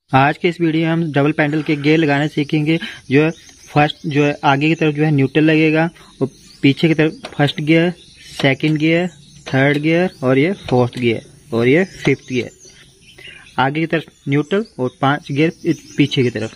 आज के इस वीडियो में हम डबल पैडल के गियर लगाने सीखेंगे। जो है फर्स्ट जो है आगे की तरफ जो है न्यूट्रल लगेगा और पीछे की तरफ first gear, second gear, third gear और ये फोर्थ गियर और ये फिफ्थ गियर। आगे की तरफ न्यूट्रल और 5 गियर पीछे की तरफ।